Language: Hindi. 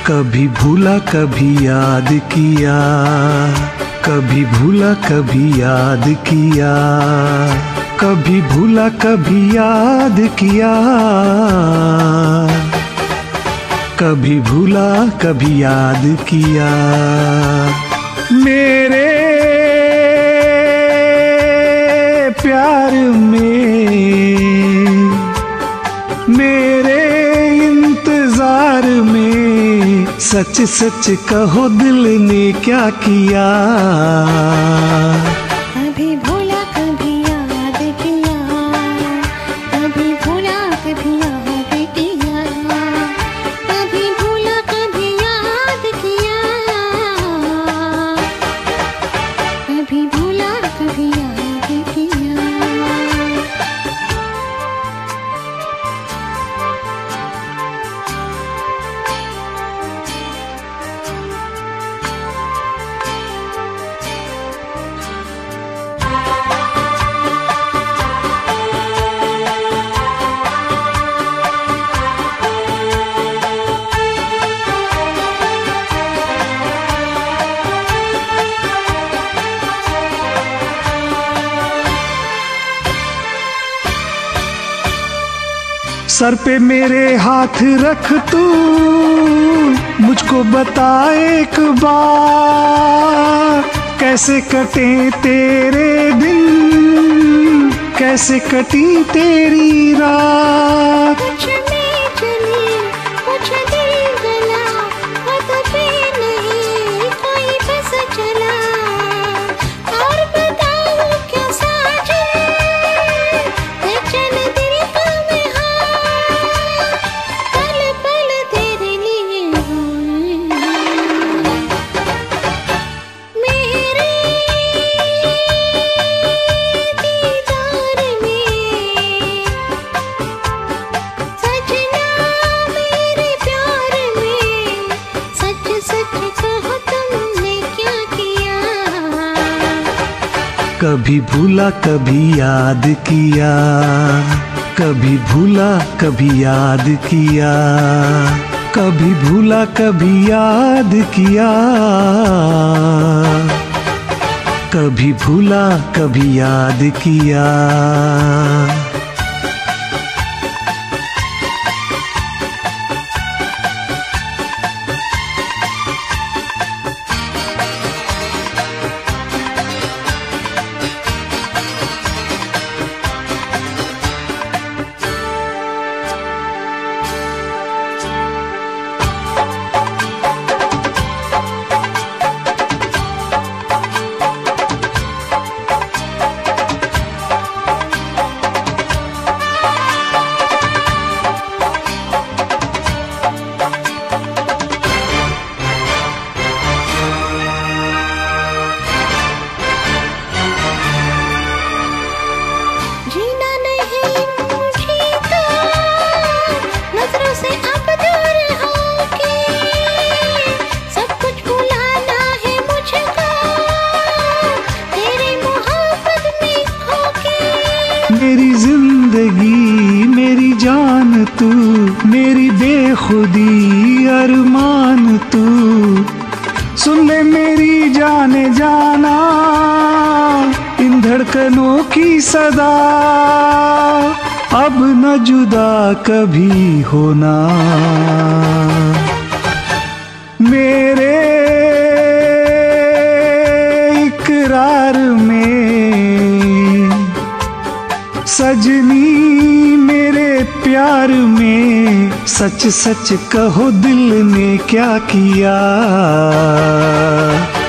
कभी भूला कभी याद किया, कभी भूला कभी याद किया, कभी भूला कभी याद किया, कभी भूला कभी याद किया। मेरे प्यार में, मेरे इंतजार में, सच सच कहो दिल ने क्या किया। कभी भूला कभी याद किया, कभी भूला कभी याद किया, कभी भूला कभी याद किया, कभी भूला कभी याद किया। सर पे मेरे हाथ रख तू, मुझको बता एक बार, कैसे कटे तेरे दिन, कैसे कटी तेरी रात। कुछ में चली कुछ दिल गला, खुद पे नहीं कोई बस चला। और बताऊं क्या साजन, बेचैन दिल का मैं हाल, पल पल तेरे लिए रोए। मेरे दीदार में सजना, मेरे प्यार में सच सच कहो तुमने क्या किया। कभी भूला कभी याद किया, कभी भूला कभी याद किया, कभी भूला कभी याद किया, कभी भूला कभी याद किया। जीना नहीं मुझे तो नजरों से अब दूर होके, सब कुछ भुलाना है मुझको तेरी मोहब्बत में खोके। मेरी जिंदगी मेरी जान तू, मेरी बेखुदी अरमान तू, सुन ले मेरी जाने जाना, इन धड़कनों की सदा, अब न जुदा कभी होना। मेरे इकरार में सजनी, मेरे प्यार में सच सच कहो दिल ने क्या किया।